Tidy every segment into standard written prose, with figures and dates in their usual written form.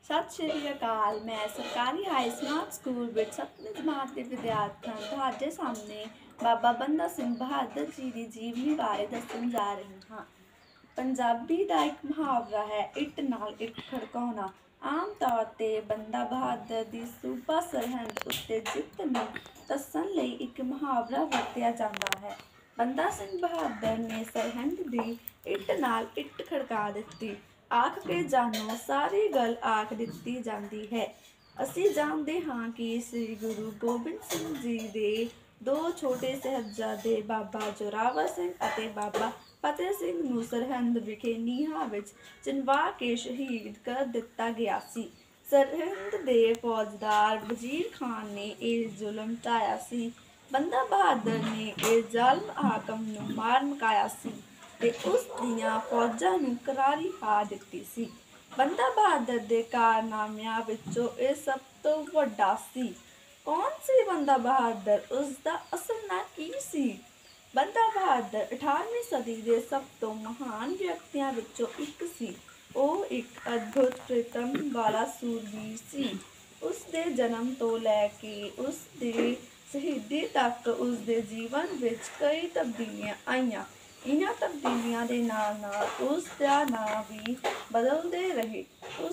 ਸਤਿ ਸ਼੍ਰੀ ਅਕਾਲ। ਮੈਂ ਸਰਕਾਰੀ ਹਾਈ ਸਮਾਰਟ ਸਕੂਲ ਵਿੱਚ 7ਵੀਂ ਜਮਾਤ ਦੇ ਵਿਦਿਆਰਥੀਆਂ ਤੁਹਾਡੇ ਸਾਹਮਣੇ ਬਾਬਾ ਬੰਦਾ ਸਿੰਘ ਬਹਾਦਰ ਜੀ ਦੀ ਜੀਵਨੀ ਬਾਰੇ ਦੱਸਣ ਜਾ ਰਹੀ ਹਾਂ। ਪੰਜਾਬੀ ਦਾ ਇੱਕ ਮੁਹਾਵਰਾ ਹੈ, ਇੱਟ ਨਾਲ ਇੱਟ ਖੜਕਾਉਣਾ। ਆਮ ਤੌਰ 'ਤੇ ਬੰਦਾ ਬਹਾਦਰ ਦੀ ਸੂਬਾ ਸਰਹੰਦ ਉੱਤੇ ਜਿੱਤ ਨੂੰ ਦੱਸਣ ਲਈ ਇੱਕ ਮੁਹਾਵਰਾ ਵਰਤਿਆ ਜਾਂਦਾ ਹੈ। ਬੰਦਾ ਸਿੰਘ ਬਹਾਦਰ ਨੇ ਸਰਹੰਦ ਦੀ ਇੱਟ ਨਾਲ ਇੱਟ ਖੜਕਾ ਦਿੱਤੀ। ਆਖ ਕੇ ਜਾਣੋ, ਸਾਰੀ ਗੱਲ ਆਖ ਦਿੱਤੀ ਜਾਂਦੀ ਹੈ। ਅਸੀਂ ਜਾਣਦੇ ਹਾਂ ਕਿ ਸ੍ਰੀ ਗੁਰੂ ਗੋਬਿੰਦ ਸਿੰਘ ਜੀ ਦੇ ਦੋ ਛੋਟੇ ਸਾਹਿਬਜ਼ਾਦੇ ਬਾਬਾ ਜ਼ੋਰਾਵਰ ਸਿੰਘ ਅਤੇ ਬਾਬਾ ਫਤਿਹ ਸਿੰਘ ਨੂੰ ਸਰਹੰਦ ਵਿਖੇ ਨੀਹਾਂ ਵਿੱਚ ਚਿਣਵਾ ਕੇ ਸ਼ਹੀਦ ਕਰ ਦਿੱਤਾ ਗਿਆ ਸੀ। ਸਰਹੰਦ ਦੇ ਫੌਜਦਾਰ ਵਜ਼ੀਰ ਖਾਨ ਨੇ ਇਹ ਜ਼ੁਲਮ ਢਾਇਆ ਸੀ। ਬੰਦਾ ਬਹਾਦਰ ਨੇ ਇਹ ਜ਼ਾਲਮ ਹਾਕਮ ਨੂੰ ਮਾਰ ਮੁਕਾਇਆ ਸੀ ਤੇ ਉਸ ਦੀਆਂ ਫੌਜਾਂ ਨੂੰ ਕਰਾਰੀ ਹਾਰ ਦਿੱਤੀ ਸੀ। ਬੰਦਾ ਬਹਾਦਰ ਦੇ ਕਾਰਨਾਮਿਆਂ ਵਿੱਚੋਂ ਇਹ ਸਭ ਤੋਂ ਵੱਡਾ ਸੀ। ਕੌਣ ਸੀ ਬੰਦਾ ਬਹਾਦਰ? ਉਸ ਦਾ ਅਸਲ ਨਾਂ ਕੀ ਸੀ? ਬੰਦਾ ਬਹਾਦਰ 18ਵੀਂ ਸਦੀ ਦੇ ਸਭ ਤੋਂ ਮਹਾਨ ਵਿਅਕਤੀਆਂ ਵਿੱਚੋਂ ਇੱਕ ਸੀ। ਉਹ ਇੱਕ ਅਦਭੁਤ ਪ੍ਰੀਤਮ ਵਾਲਾ ਸੂਰਬੀਰ ਸੀ। ਉਸ ਦੇ ਜਨਮ ਤੋਂ ਲੈ ਕੇ ਉਸ ਦੀ ਸ਼ਹੀਦੀ ਤੱਕ ਉਸ ਦੇ ਜੀਵਨ ਵਿੱਚ ਕਈ ਤਬਦੀਲੀਆਂ ਆਈਆਂ। ਇਹਨਾਂ ਤਬਦੀਲੀਆਂ ਦੇ ਨਾਲ ਨਾਲ ਉਸ ਦਾ ਨਾਂ ਵੀ ਬਦਲਦੇ ਰਹੇ।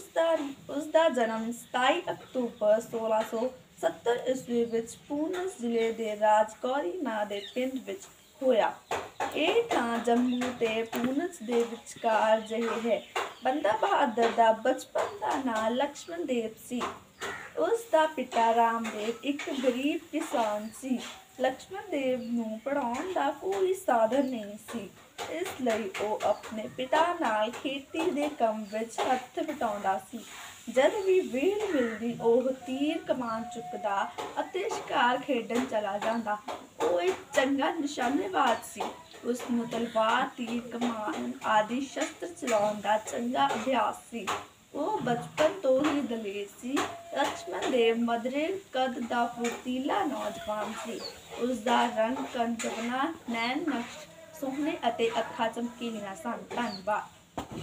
ਉਸ ਦਾ ਜਨਮ 27 ਅਕਤੂਬਰ 1670 ਈਸਵੀ ਵਿੱਚ ਪੂਨਸ ਜ਼ਿਲ੍ਹੇ ਦੇ ਰਾਜਕੌਰੀ ਨਾਂ ਦੇ ਪਿੰਡ ਵਿੱਚ ਹੋਇਆ। ਇਹ ਥਾਂ ਜੰਮੂ ਤੇ ਪੂਨਸ ਦੇ ਵਿਚਕਾਰ ਜਿਹੇ ਹੈ। ਬੰਦਾ ਬਹਾਦਰ ਦਾ ਬਚਪਨ ਦਾ ਨਾਂ ਲਕਸ਼ਮਣ ਦੇਵ ਸੀ। ਉਸ ਦਾ ਪਿਤਾ ਰਾਮਦੇਵ ਇੱਕ ਗਰੀਬ ਕਿਸਾਨ ਸੀ। ਲਕਸ਼ਮਣ ਦੇਵ ਨੂੰ ਪੜ੍ਹਾਉਣ ਦਾ ਕੋਈ ਸਾਧਨ ਨਹੀਂ ਸੀ, ਇਸ ਲਈ ਉਹ ਆਪਣੇ ਪਿਤਾ ਨਾਲ ਖੇਤੀ ਦੇ ਕੰਮ ਵਿੱਚ ਹੱਥ ਵਟਾਉਂਦਾ ਸੀ। ਜਦ ਵੀ ਵਿਹਲ ਮਿਲਦੀ ਉਹ ਤੀਰ ਕਮਾਨ ਚੁੱਕਦਾ ਅਤੇ ਸ਼ਿਕਾਰ ਖੇਡਣ ਚਲਾ ਜਾਂਦਾ। ਉਹ ਇੱਕ ਚੰਗਾ ਨਿਸ਼ਾਨੇਬਾਜ਼ ਸੀ। ਉਸ ਨੂੰ ਤਲਵਾਰ, ਤੀਰ ਕਮਾਨ ਆਦਿ ਸ਼ਸਤਰ ਚਲਾਉਣ ਦਾ ਚੰਗਾ ਅਭਿਆਸ ਸੀ। ਉਹ ਬਚਪਨ ਤੋਂ ਹੀ ਦਲੇਰ ਸੀ। ਲਕਸ਼ਮਣ ਦੇਵ ਮਧਰੇ ਕੱਦ ਦਾ ਫੁਰਤੀਲਾ ਨੌਜਵਾਨ ਸੀ। ਉਸ ਦਾ ਰੰਗ ਕੰਚਵਨਾ, ਨੈਣ ਨਕਸ਼ ਸੋਹਣੇ ਅਤੇ ਅੱਖਾਂ ਚਮਕੀਲੀਆਂ ਸਨ। ਧੰਨਵਾਦ।